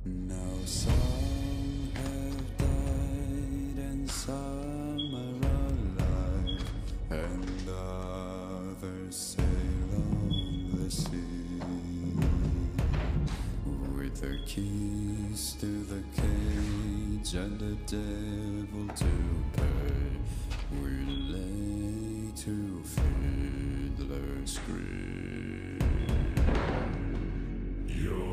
Now some have died and some are alive, and others sail on the sea with the keys to the cage and the devil to pay. We lay to fiddler's grave.